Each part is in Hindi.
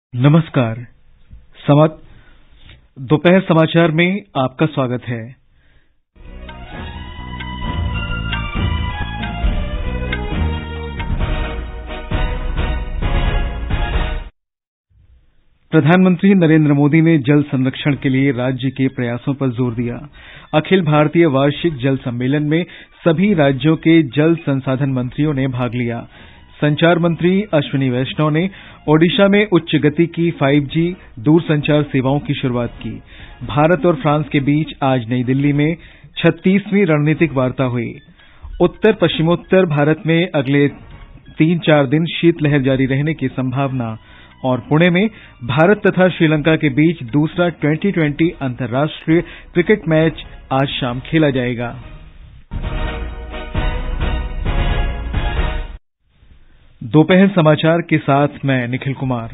नमस्कार। दोपहर समाचार में आपका स्वागत है। प्रधानमंत्री नरेंद्र मोदी ने जल संरक्षण के लिए राज्य के प्रयासों पर जोर दिया। अखिल भारतीय वार्षिक जल सम्मेलन में सभी राज्यों के जल संसाधन मंत्रियों ने भाग लिया। संचार मंत्री अश्विनी वैष्णव ने ओडिशा में उच्च गति की 5G दूरसंचार सेवाओं की शुरुआत की। भारत और फ्रांस के बीच आज नई दिल्ली में 36वीं रणनीतिक वार्ता हुई। उत्तर पश्चिमोत्तर भारत में अगले 3-4 दिन शीतलहर जारी रहने की संभावना। और पुणे में भारत तथा श्रीलंका के बीच दूसरा 2020 अंतर्राष्ट्रीय क्रिकेट मैच आज शाम खेला जाएगा। दोपहर समाचार के साथ मैं निखिल कुमार।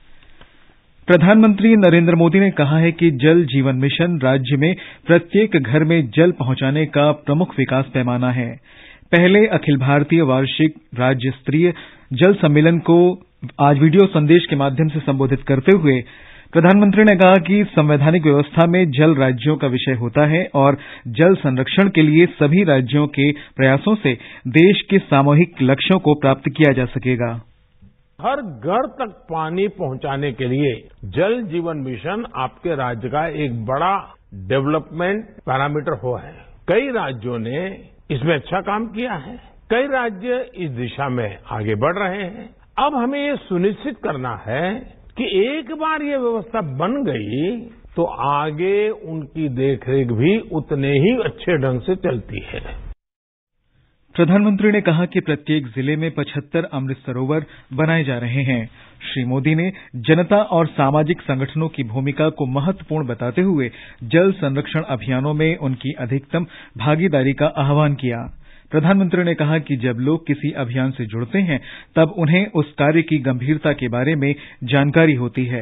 प्रधानमंत्री नरेंद्र मोदी ने कहा है कि जल जीवन मिशन राज्य में प्रत्येक घर में जल पहुंचाने का प्रमुख विकास पैमाना है। पहले अखिल भारतीय वार्षिक राज्य स्तरीय जल सम्मेलन को आज वीडियो संदेश के माध्यम से संबोधित करते हुए प्रधानमंत्री ने कहा कि संवैधानिक व्यवस्था में जल राज्यों का विषय होता है और जल संरक्षण के लिए सभी राज्यों के प्रयासों से देश के सामूहिक लक्ष्यों को प्राप्त किया जा सकेगा। हर घर तक पानी पहुंचाने के लिए जल जीवन मिशन आपके राज्य का एक बड़ा डेवलपमेंट पैरामीटर हुआ है। कई राज्यों ने इसमें अच्छा काम किया है, कई राज्य इस दिशा में आगे बढ़ रहे हैं। अब हमें ये सुनिश्चित करना है कि एक बार ये व्यवस्था बन गई तो आगे उनकी देखरेख भी उतने ही अच्छे ढंग से चलती है। प्रधानमंत्री ने कहा कि प्रत्येक जिले में 75 अमृत सरोवर बनाए जा रहे हैं। श्री मोदी ने जनता और सामाजिक संगठनों की भूमिका को महत्वपूर्ण बताते हुए जल संरक्षण अभियानों में उनकी अधिकतम भागीदारी का आह्वान किया। प्रधानमंत्री ने कहा कि जब लोग किसी अभियान से जुड़ते हैं तब उन्हें उस कार्य की गंभीरता के बारे में जानकारी होती है।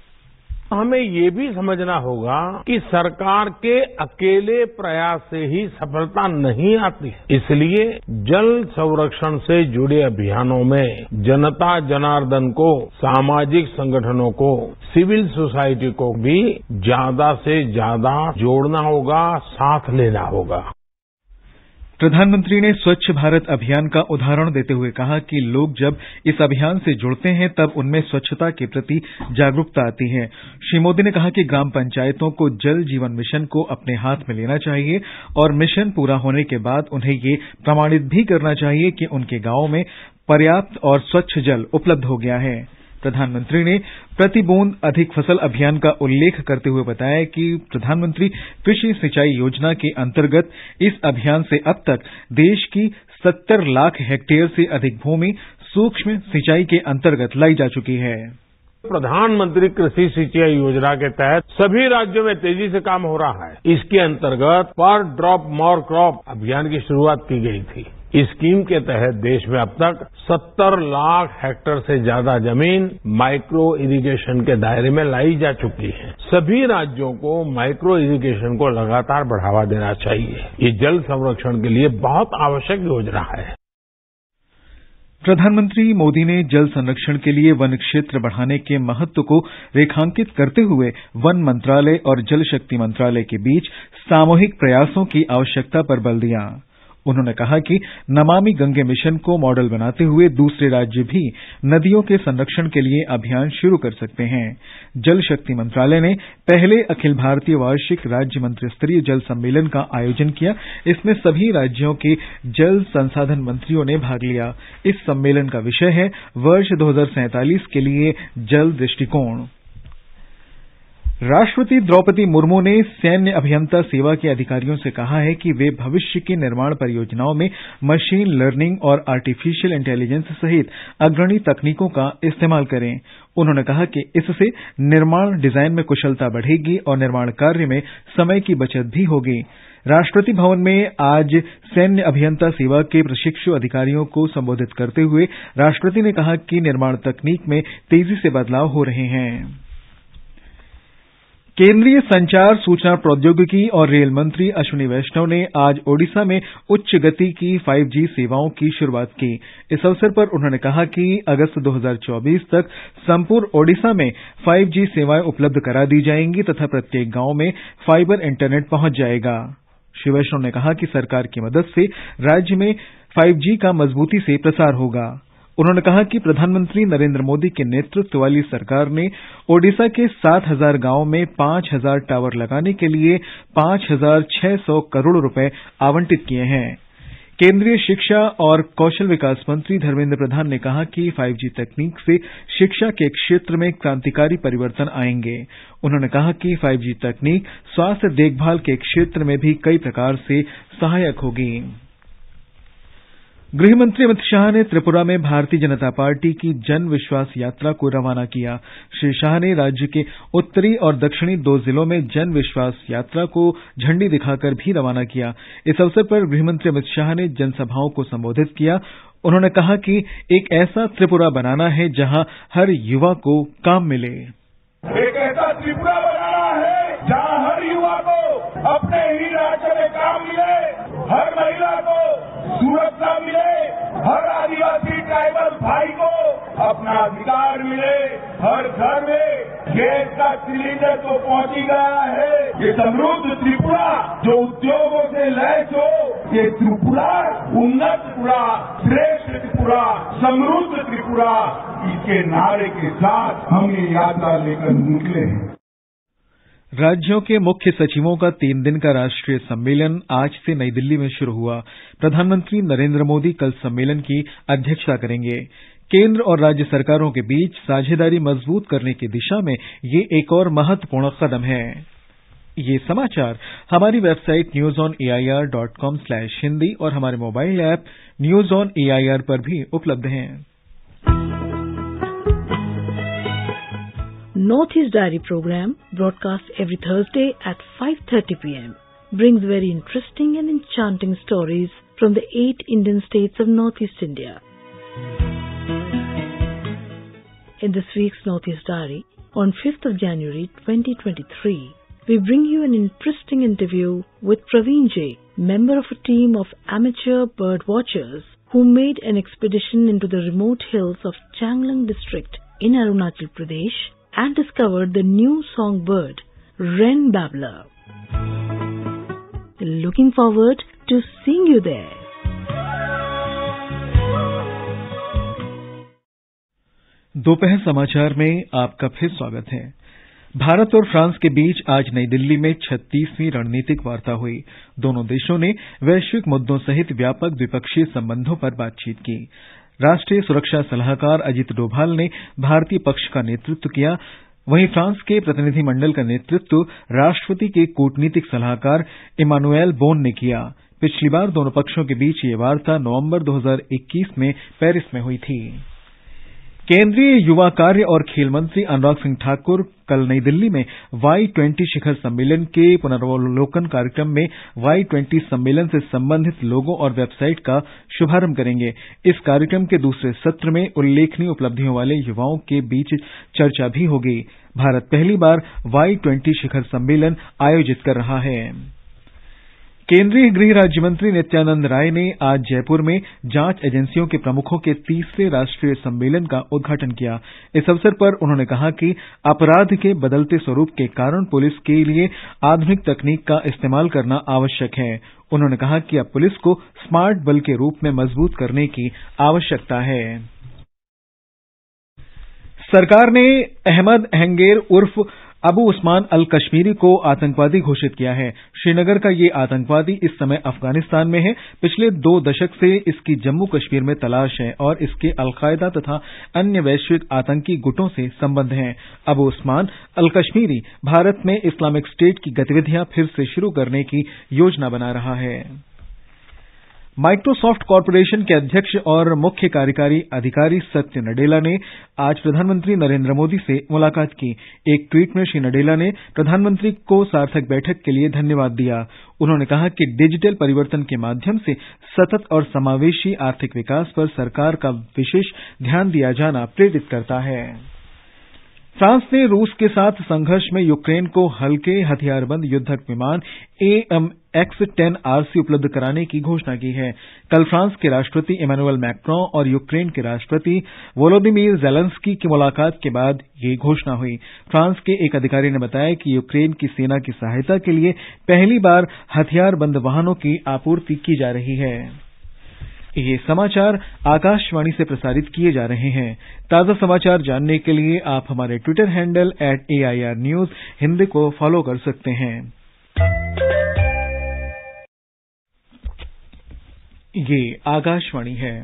हमें ये भी समझना होगा कि सरकार के अकेले प्रयास से ही सफलता नहीं आती है। इसलिए जल संरक्षण से जुड़े अभियानों में जनता जनार्दन को, सामाजिक संगठनों को, सिविल सोसाइटी को भी ज्यादा से ज्यादा जोड़ना होगा, साथ लेना होगा। प्रधानमंत्री ने स्वच्छ भारत अभियान का उदाहरण देते हुए कहा कि लोग जब इस अभियान से जुड़ते हैं तब उनमें स्वच्छता के प्रति जागरूकता आती है। श्री मोदी ने कहा कि ग्राम पंचायतों को जल जीवन मिशन को अपने हाथ में लेना चाहिए और मिशन पूरा होने के बाद उन्हें ये प्रमाणित भी करना चाहिए कि उनके गांवों में पर्याप्त और स्वच्छ जल उपलब्ध हो गया है। प्रधानमंत्री ने प्रति बूंद अधिक फसल अभियान का उल्लेख करते हुए बताया कि प्रधानमंत्री कृषि सिंचाई योजना के अंतर्गत इस अभियान से अब तक देश की 70 लाख हेक्टेयर से अधिक भूमि सूक्ष्म सिंचाई के अंतर्गत लाई जा चुकी है। प्रधानमंत्री कृषि सिंचाई योजना के तहत सभी राज्यों में तेजी से काम हो रहा है। इसके अंतर्गत पर ड्रॉप मोर क्रॉप अभियान की शुरुआत की गई थी। इस स्कीम के तहत देश में अब तक 70 लाख हेक्टेयर से ज्यादा जमीन माइक्रो इरिगेशन के दायरे में लाई जा चुकी है। सभी राज्यों को माइक्रो इरिगेशन को लगातार बढ़ावा देना चाहिए। ये जल संरक्षण के लिए बहुत आवश्यक योजना है। प्रधानमंत्री मोदी ने जल संरक्षण के लिए वन क्षेत्र बढ़ाने के महत्व को रेखांकित करते हुए वन मंत्रालय और जल शक्ति मंत्रालय के बीच सामूहिक प्रयासों की आवश्यकता पर बल दिया। उन्होंने कहा कि नमामि गंगे मिशन को मॉडल बनाते हुए दूसरे राज्य भी नदियों के संरक्षण के लिए अभियान शुरू कर सकते हैं। जल शक्ति मंत्रालय ने पहले अखिल भारतीय वार्षिक राज्य मंत्रिस्तरीय जल सम्मेलन का आयोजन किया। इसमें सभी राज्यों के जल संसाधन मंत्रियों ने भाग लिया। इस सम्मेलन का विषय है वर्ष 2047 के लिए जल दृष्टिकोण। राष्ट्रपति द्रौपदी मुर्मू ने सैन्य अभियंता सेवा के अधिकारियों से कहा है कि वे भविष्य की निर्माण परियोजनाओं में मशीन लर्निंग और आर्टिफिशियल इंटेलिजेंस सहित अग्रणी तकनीकों का इस्तेमाल करें। उन्होंने कहा कि इससे निर्माण डिजाइन में कुशलता बढ़ेगी और निर्माण कार्य में समय की बचत भी होगी। राष्ट्रपति भवन में आज सैन्य अभियंता सेवा के प्रशिक्षु अधिकारियों को संबोधित करते हुए राष्ट्रपति ने कहा कि निर्माण तकनीक में तेजी से बदलाव हो रहे हैं। केंद्रीय संचार, सूचना प्रौद्योगिकी और रेल मंत्री अश्विनी वैष्णव ने आज ओडिशा में उच्च गति की 5G सेवाओं की शुरुआत की। इस अवसर पर उन्होंने कहा कि अगस्त 2024 तक संपूर्ण ओडिशा में 5G सेवाएं उपलब्ध करा दी जाएंगी तथा प्रत्येक गांव में फाइबर इंटरनेट पहुंच जाएगा। श्री वैष्णव ने कहा कि सरकार की मदद से राज्य में 5G का मजबूती से प्रसार होगा। उन्होंने कहा कि प्रधानमंत्री नरेंद्र मोदी के नेतृत्व वाली सरकार ने ओडिशा के 7,000 गांवों में 5,000 टावर लगाने के लिए 5,600 करोड़ रुपए आवंटित किए हैं। केंद्रीय शिक्षा और कौशल विकास मंत्री धर्मेंद्र प्रधान ने कहा कि 5G तकनीक से शिक्षा के क्षेत्र में क्रांतिकारी परिवर्तन आएंगे। उन्होंने कहा कि 5G तकनीक स्वास्थ्य देखभाल के क्षेत्र में भी कई प्रकार से सहायक होगी। गृहमंत्री अमित शाह ने त्रिपुरा में भारतीय जनता पार्टी की जन विश्वास यात्रा को रवाना किया। श्री शाह ने राज्य के उत्तरी और दक्षिणी 2 जिलों में जन विश्वास यात्रा को झंडी दिखाकर भी रवाना किया। इस अवसर पर गृहमंत्री अमित शाह ने जनसभाओं को संबोधित किया। उन्होंने कहा कि एक ऐसा त्रिपुरा बनाना है जहां हर युवा को काम मिले। एक ऐसा त्रिपुरा बनाना है जहां हर युवा को अपने ही राज्य में काम मिले, हर महिला को सुरक्षा मिले, हर आदिवासी ट्राइबल भाई को अपना अधिकार मिले, हर घर में गैस का सिलेंडर तो पहुंच ही गया है। ये समृद्ध त्रिपुरा जो उद्योगों से लैस हो, ये त्रिपुरा उन्नत त्रिपुरा, श्रेष्ठ त्रिपुरा, समृद्ध त्रिपुरा, इसके नारे के साथ हम ये यात्रा लेकर निकले हैं। राज्यों के मुख्य सचिवों का 3 दिन का राष्ट्रीय सम्मेलन आज से नई दिल्ली में शुरू हुआ। प्रधानमंत्री नरेंद्र मोदी कल सम्मेलन की अध्यक्षता करेंगे। केंद्र और राज्य सरकारों के बीच साझेदारी मजबूत करने की दिशा में ये एक और महत्वपूर्ण कदम है। ये समाचार हमारी वेबसाइट newsonair.com/hindi और हमारे mobile app news on AIR पर भी उपलब्ध हैं। Northeast Diary program, broadcast every Thursday at 5:30 p.m., brings very interesting and enchanting stories from the 8 Indian states of Northeast India. In this week's Northeast Diary, on 5th of January 2023, we bring you an interesting interview with Praveen J, member of a team of amateur bird watchers who made an expedition into the remote hills of Changlang district in Arunachal Pradesh and discovered the new songbird, Wren Babbler. Looking forward to seeing you there. दोपहर समाचार में आपका फिर स्वागत है। भारत और फ्रांस के बीच आज नई दिल्ली में 36वीं रणनीतिक वार्ता हुई। दोनों देशों ने वैश्विक मुद्दों सहित व्यापक द्विपक्षीय संबंधों पर बातचीत की। राष्ट्रीय सुरक्षा सलाहकार अजीत डोभाल ने भारतीय पक्ष का नेतृत्व किया। वहीं फ्रांस के प्रतिनिधिमंडल का नेतृत्व राष्ट्रपति के कूटनीतिक सलाहकार इमानुएल बोन ने किया। पिछली बार दोनों पक्षों के बीच ये वार्ता नवंबर 2021 में पेरिस में हुई थी। केंद्रीय युवा कार्य और खेल मंत्री अनुराग सिंह ठाकुर कल नई दिल्ली में Y20 शिखर सम्मेलन के पुनरावलोकन कार्यक्रम में Y20 सम्मेलन से संबंधित लोगों और वेबसाइट का शुभारंभ करेंगे। इस कार्यक्रम के दूसरे सत्र में उल्लेखनीय उपलब्धियों वाले युवाओं के बीच चर्चा भी होगी। भारत पहली बार Y20 शिखर सम्मेलन आयोजित कर रहा है। केंद्रीय गृह राज्य मंत्री नित्यानंद राय ने आज जयपुर में जांच एजेंसियों के प्रमुखों के तीसरे राष्ट्रीय सम्मेलन का उद्घाटन किया। इस अवसर पर उन्होंने कहा कि अपराध के बदलते स्वरूप के कारण पुलिस के लिए आधुनिक तकनीक का इस्तेमाल करना आवश्यक है। उन्होंने कहा कि अब पुलिस को स्मार्ट बल के रूप में मजबूत करने की आवश्यकता है। सरकार ने अहमद हेंगेर उर्फ अबू उस्मान अल कश्मीरी को आतंकवादी घोषित किया है। श्रीनगर का ये आतंकवादी इस समय अफगानिस्तान में है। पिछले 2 दशक से इसकी जम्मू कश्मीर में तलाश है और इसके अलकायदा तथा अन्य वैश्विक आतंकी गुटों से संबंध हैं। अबू उस्मान अल कश्मीरी भारत में इस्लामिक स्टेट की गतिविधियां फिर से शुरू करने की योजना बना रहा है। माइक्रोसॉफ्ट कॉरपोरेशन के अध्यक्ष और मुख्य कार्यकारी अधिकारी सत्य नडेला ने आज प्रधानमंत्री नरेंद्र मोदी से मुलाकात की। एक ट्वीट में श्री नडेला ने प्रधानमंत्री को सार्थक बैठक के लिए धन्यवाद दिया। उन्होंने कहा कि डिजिटल परिवर्तन के माध्यम से सतत और समावेशी आर्थिक विकास पर सरकार का विशेष ध्यान दिया जाना प्रेरित करता है। फ्रांस ने रूस के साथ संघर्ष में यूक्रेन को हल्के हथियारबंद युद्धक विमान AMX-10RC उपलब्ध कराने की घोषणा की है। कल फ्रांस के राष्ट्रपति इमैनुअल मैक्रों और यूक्रेन के राष्ट्रपति वोलोदिमीर ज़ेलेंस्की की मुलाकात के बाद ये घोषणा हुई। फ्रांस के एक अधिकारी ने बताया कि यूक्रेन की सेना की सहायता के लिए पहली बार हथियारबंद वाहनों की आपूर्ति की जा रही है। ये समाचार आकाशवाणी से प्रसारित किए जा रहे हैं। ताजा समाचार जानने के लिए आप हमारे Twitter handle @AIR News Hindi को फॉलो कर सकते हैं। ये आकाशवाणी है।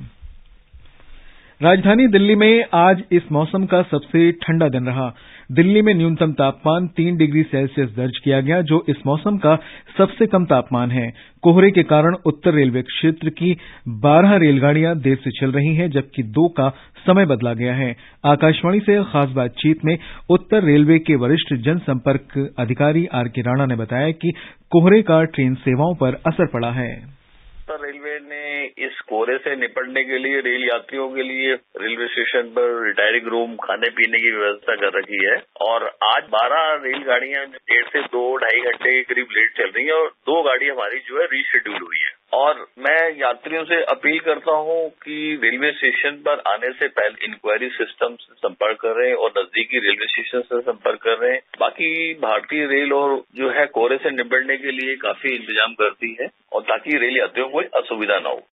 राजधानी दिल्ली में आज इस मौसम का सबसे ठंडा दिन रहा। दिल्ली में न्यूनतम तापमान 3 डिग्री सेल्सियस दर्ज किया गया, जो इस मौसम का सबसे कम तापमान है। कोहरे के कारण उत्तर रेलवे क्षेत्र की 12 रेलगाड़ियां देर से चल रही हैं, जबकि 2 का समय बदला गया है। आकाशवाणी से खास बातचीत में उत्तर रेलवे के वरिष्ठ जनसंपर्क अधिकारी RK राणा ने बताया कि कोहरे का ट्रेन सेवाओं पर असर पड़ा है। उत्तर रेलवे ने इस कोहरे से निपटने के लिए रेल यात्रियों के लिए रेलवे स्टेशन पर रिटायरिंग रूम, खाने पीने की व्यवस्था कर रखी है और आज 12 रेलगाड़ियां 1.5 से 2-2.5 घंटे के करीब लेट चल रही है और 2 गाड़ी हमारी जो है रीशेड्यूल हुई है। और मैं यात्रियों से अपील करता हूं कि रेलवे स्टेशन पर आने से पहले इंक्वायरी सिस्टम से संपर्क करें और नजदीकी रेलवे स्टेशन से संपर्क करें। बाकी भारतीय रेल और जो है कोहरे से निपटने के लिए काफी इंतजाम करती है और ताकि रेल यात्रियों को असुविधा न हो।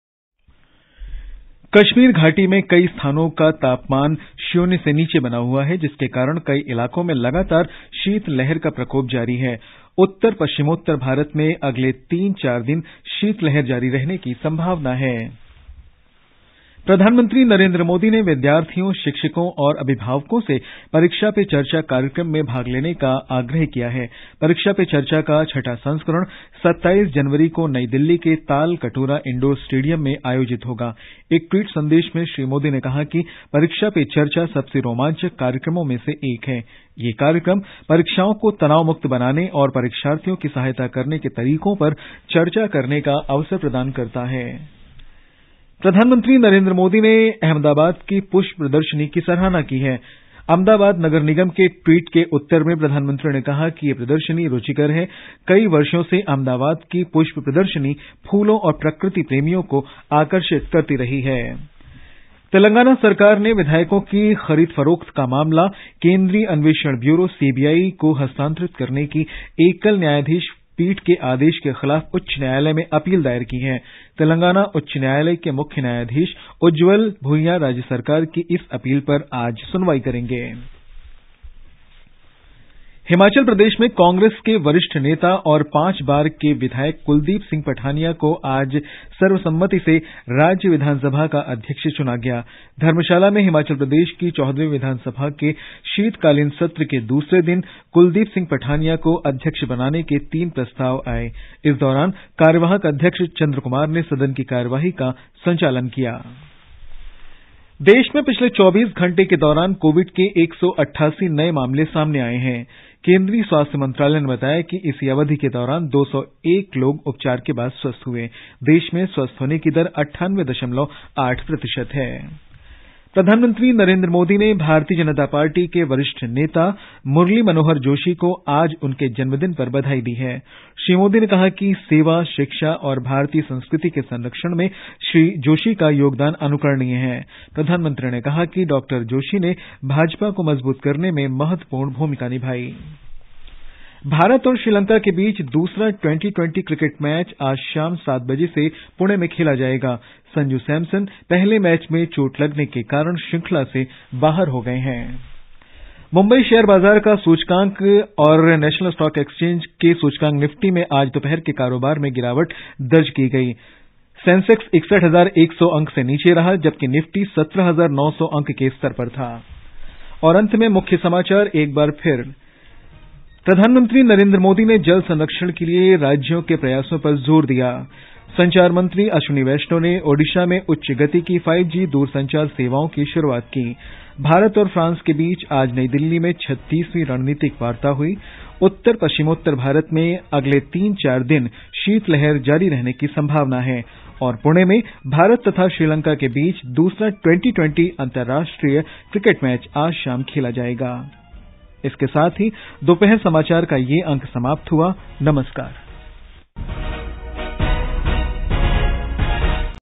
कश्मीर घाटी में कई स्थानों का तापमान शून्य से नीचे बना हुआ है, जिसके कारण कई इलाकों में लगातार शीतलहर का प्रकोप जारी है। उत्तर पश्चिमोत्तर भारत में अगले 3-4 दिन शीतलहर जारी रहने की संभावना है। प्रधानमंत्री नरेंद्र मोदी ने विद्यार्थियों, शिक्षकों और अभिभावकों से परीक्षा पे चर्चा कार्यक्रम में भाग लेने का आग्रह किया है। परीक्षा पे चर्चा का 6ठा संस्करण 27 जनवरी को नई दिल्ली के ताल कटोरा इंडोर स्टेडियम में आयोजित होगा। एक ट्वीट संदेश में श्री मोदी ने कहा कि परीक्षा पे चर्चा सबसे रोमांचक कार्यक्रमों में से एक है। ये कार्यक्रम परीक्षाओं को तनाव मुक्त बनाने और परीक्षार्थियों की सहायता करने के तरीकों पर चर्चा करने का अवसर प्रदान करता है। प्रधानमंत्री नरेंद्र मोदी ने अहमदाबाद की पुष्प प्रदर्शनी की सराहना की है। अहमदाबाद नगर निगम के एक ट्वीट के उत्तर में प्रधानमंत्री ने कहा कि ये प्रदर्शनी रुचिकर है। कई वर्षों से अहमदाबाद की पुष्प प्रदर्शनी फूलों और प्रकृति प्रेमियों को आकर्षित करती रही है। तेलंगाना सरकार ने विधायकों की खरीद फरोख्त का मामला केंद्रीय अन्वेषण ब्यूरो CBI को हस्तांतरित करने की एकल न्यायाधीश पीठ के आदेश के खिलाफ उच्च न्यायालय में अपील दायर की है। तेलंगाना उच्च न्यायालय के मुख्य न्यायाधीश उज्ज्वल भुइया राज्य सरकार की इस अपील पर आज सुनवाई करेंगे। हिमाचल प्रदेश में कांग्रेस के वरिष्ठ नेता और 5 बार के विधायक कुलदीप सिंह पठानिया को आज सर्वसम्मति से राज्य विधानसभा का अध्यक्ष चुना गया। धर्मशाला में हिमाचल प्रदेश की 14वीं विधानसभा के शीतकालीन सत्र के दूसरे दिन कुलदीप सिंह पठानिया को अध्यक्ष बनाने के 3 प्रस्ताव आए। इस दौरान कार्यवाहक अध्यक्ष चंद्र कुमार ने सदन की कार्यवाही का संचालन किया। देश में पिछले 24 घंटे के दौरान कोविड के 188 नए मामले सामने आए हैं। केंद्रीय स्वास्थ्य मंत्रालय ने बताया कि इसी अवधि के दौरान 201 लोग उपचार के बाद स्वस्थ हुए। देश में स्वस्थ होने की दर 98.8% है। प्रधानमंत्री नरेंद्र मोदी ने भारतीय जनता पार्टी के वरिष्ठ नेता मुरली मनोहर जोशी को आज उनके जन्मदिन पर बधाई दी है। श्री मोदी ने कहा कि सेवा, शिक्षा और भारतीय संस्कृति के संरक्षण में श्री जोशी का योगदान अनुकरणीय है। प्रधानमंत्री ने कहा कि डॉक्टर जोशी ने भाजपा को मजबूत करने में महत्वपूर्ण भूमिका निभाई। भारत और श्रीलंका के बीच दूसरा 2020 क्रिकेट मैच आज शाम 7 बजे से पुणे में खेला जाएगा। संजू सैमसन पहले मैच में चोट लगने के कारण श्रृंखला से बाहर हो गए हैं। मुंबई शेयर बाजार का सूचकांक और नेशनल स्टॉक एक्सचेंज के सूचकांक निफ्टी में आज दोपहर के कारोबार में गिरावट दर्ज की गई। सेंसेक्स 61,100 अंक से नीचे रहा, जबकि निफ्टी 17,900 अंक के स्तर पर था। और अंत में मुख्य समाचार एक बार फिर। प्रधानमंत्री नरेंद्र मोदी ने जल संरक्षण के लिए राज्यों के प्रयासों पर जोर दिया। संचार मंत्री अश्विनी वैष्णव ने ओडिशा में उच्च गति की 5G दूरसंचार सेवाओं की शुरुआत की। भारत और फ्रांस के बीच आज नई दिल्ली में 36वीं रणनीतिक वार्ता हुई। उत्तर पश्चिमोत्तर भारत में अगले 3-4 दिन शीतलहर जारी रहने की संभावना है। और पुणे में भारत तथा श्रीलंका के बीच दूसरा 2020 अंतर्राष्ट्रीय क्रिकेट मैच आज शाम खेला जाएगा। इसके साथ ही दोपहर समाचार का ये अंक समाप्त हुआ। नमस्कार।